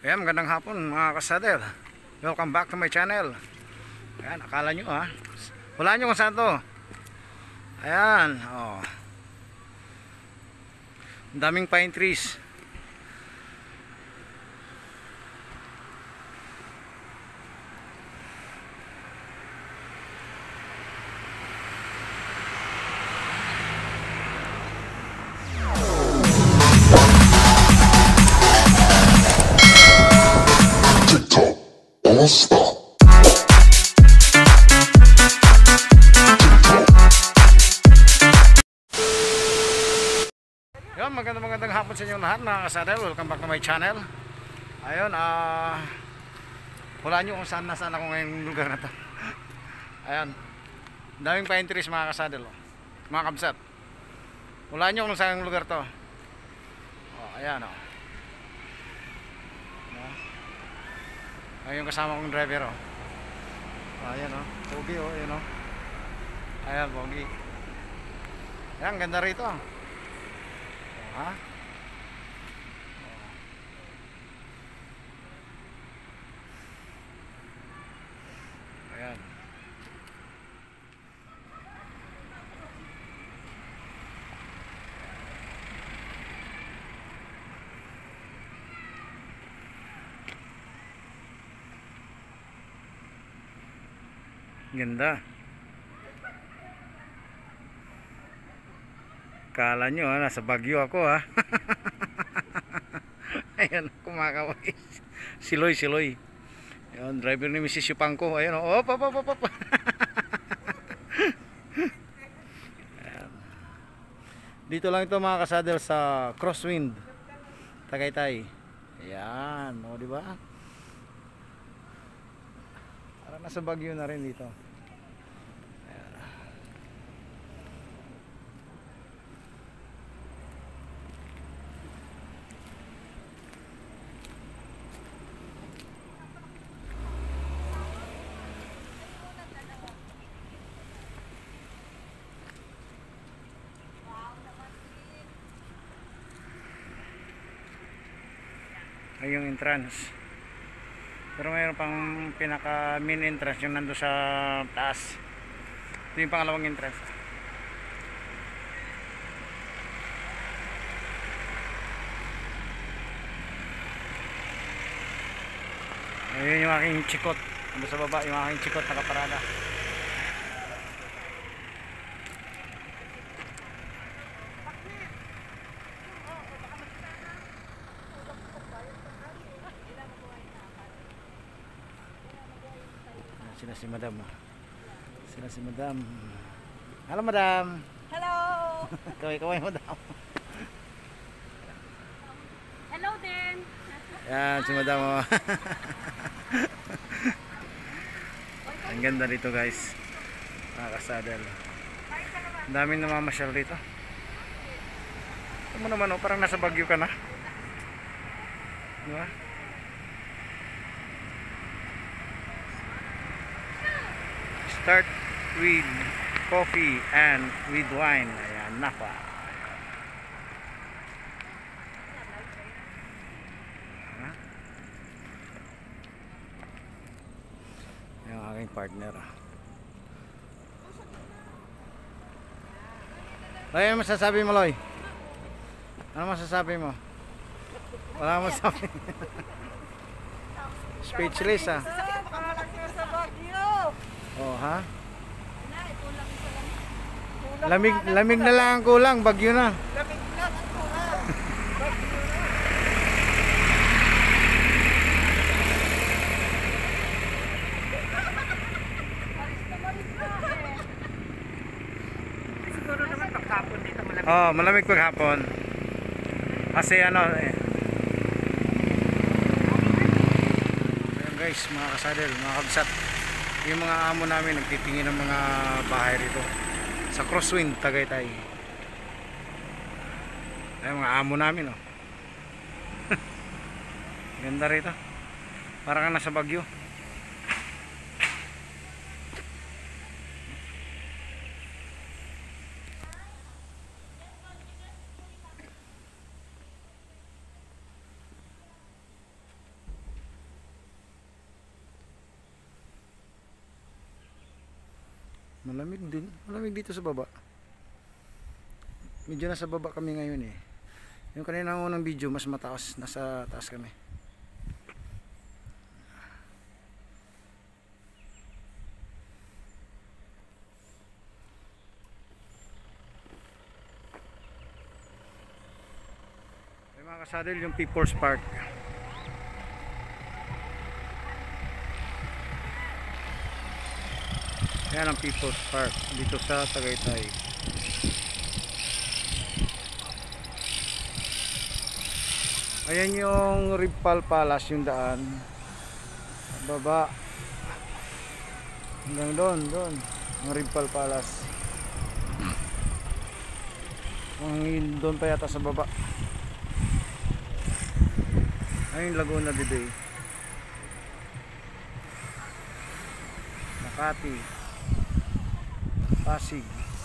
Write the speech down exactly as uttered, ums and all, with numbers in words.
Ayan, magandang hapon mga kasadel. Welcome back to my channel. Ayan, akala nyo ha, wala nyo kung saan to. Ayan, oh. Ang daming pine trees. Stop. Yan, magandang magandang hapon sa inyo lahat mga kasadel. Welcome back to my channel. Ayun, ah uh, wala nyo kung saan nasaan ako ngayong lugar na to. Ayan, daming pine trees mga kasadel, oh. Mga kabsat, wala nyo kung saan lugar to. Oh, ayan oh. Ayun yung kasama kong driver oh. Ayan oh, pogi oh, ayan oh. Ayan, pogi. Ayan, ganda rito oh. Ha? Ayan. Ganda. Kala nyo ha, nasa Baguio ako ha. Ayan, kumakaway. Siloy, siloy. Ayan, driver ni Missus Yupangko. Ayan, oh, op, op, op, op. Ayan. Dito lang ito mga kasadel sa Crosswind, Tagaytay. Ayan, o, diba? Parang nasa Baguio na rin dito. Ay yung entrance, pero mayroon pang pinaka main entrance yung nando sa taas. Ito yung pangalawang entrance. Ayun yung aking chikot nando sa baba, yung aking chikot nakaparada. Sila si Madam. Sila si Madam. Halo Madam. Hello. Kaway-kaway Madam. Hello din. Yan si Madam. Oh. Ang ganda dito guys. Mga kasadel. Ang daming namamasyal dito. Ito mo naman oh, parang nasa Baguio ka na. Diba? Start with coffee and with wine. Ayan, napa. Ha? Yung aking partner. Loy, ano masasabi mo, Loy? Ano masasabi mo? Wala mo masasabi. Speechless ah. Oh, ha? Lamig, lamig na lang ang kulang, bagyo na. Lamig na ang kulang. Siguro naman paghapon dito malamig. Oh, malamig paghapon. Kasi ano eh. Ayan guys, mga kasadel, mga kabsat. Yung mga amo namin nagtitingin ng mga bahay rito sa Crosswind, Tagaytay. Ay mga amo namin oh. Ganda rito. Parang nasa Baguio. Malamig din. Malamig dito sa baba. Medyo nasa baba kami ngayon eh. Yung kanina unang video mas mataas. Nasa taas kami. Ay mga kasadel, yung People's Park. Yan ang People's Park dito sa Tagaytay. Ayan yung Ripal Palace, yung daan baba hanggang doon, doon yung Ripal Palace. Ang doon pa yata sa baba. Ayun Laguna de Bay, Makati, Pasig.